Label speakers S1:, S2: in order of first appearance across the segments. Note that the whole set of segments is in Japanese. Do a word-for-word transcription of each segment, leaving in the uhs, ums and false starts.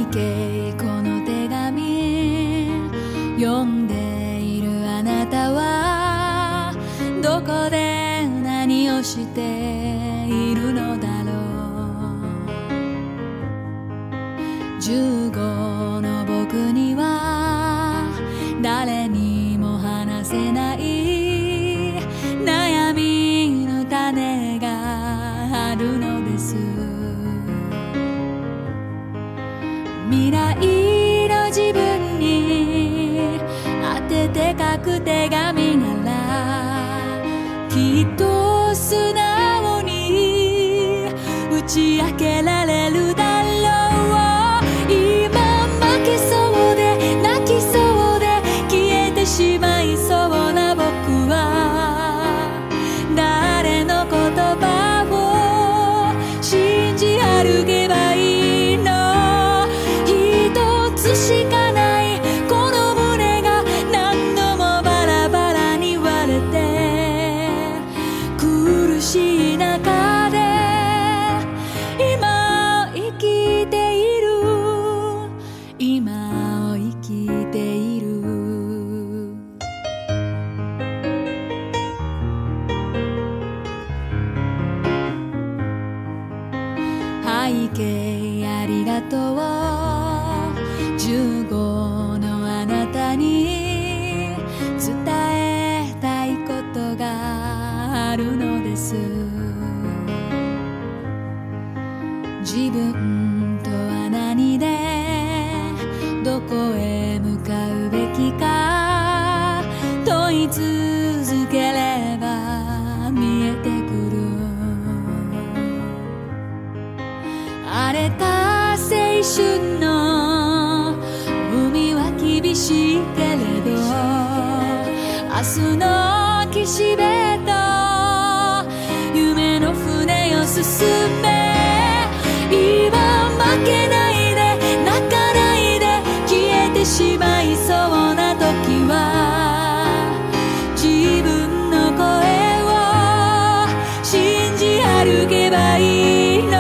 S1: 景この手紙読んでいるあなたはどこで何をしているのだろう。じゅうごの僕には誰にも話せない悩みの種があるのです。未来の自分に当てて書く手紙ならきっと素直に打ち明けられるだろう。今負けそうで泣きそうで消えてしまいそうな僕は誰の言葉を信じ歩けばいいの。しかないこの胸が何度もバラバラに割れて苦しい中で今を生きている今を生きている。背景ありがとうじゅうごのあなたに伝えたいことがあるのです。自分とは何でどこへ向かうべきか問い続ければ見えてくる。荒れた青春の海は厳しいけれど明日の岸辺と夢の船を進め。今負けないで泣かないで消えてしまいそうな時は自分の声を信じ歩けばいいの。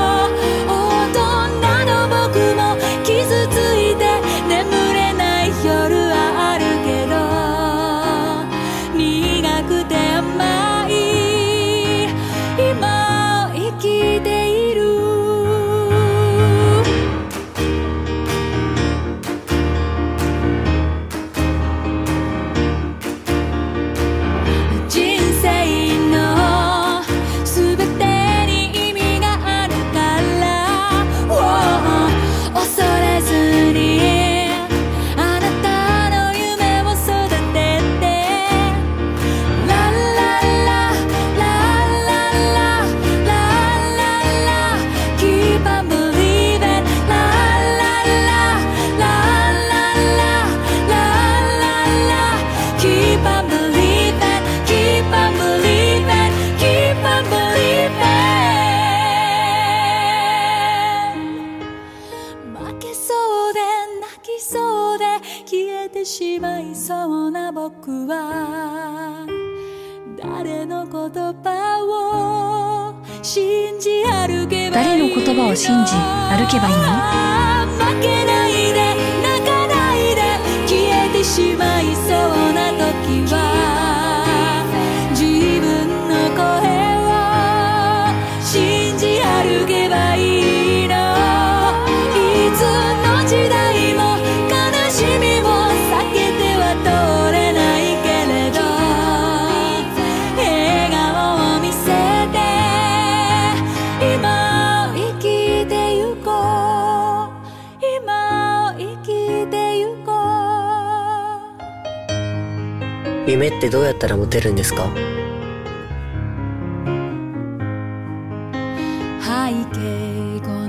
S1: しまいそうな僕は誰の言葉を信じ歩けばいいの。
S2: 誰の言葉を信じ歩けばいいの。
S1: 負けないで泣かないで消えてしまいそうな時は自分の声を信じ歩けばいいの。いつの時代も悲しみも避けては通れないけれど笑顔を見せて今を生きてゆこう今を生きてゆこ
S3: う。夢ってどうやったら持てるんですか？
S1: 背景